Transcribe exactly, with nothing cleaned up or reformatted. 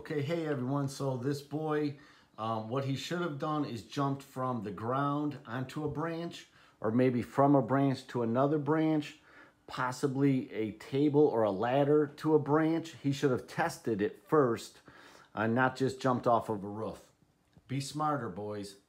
Okay, hey everyone. So this boy, um, what he should have done is jumped from the ground onto a branch, or maybe from a branch to another branch, possibly a table or a ladder to a branch. He should have tested it first and not just jumped off of a roof. Be smarter, boys.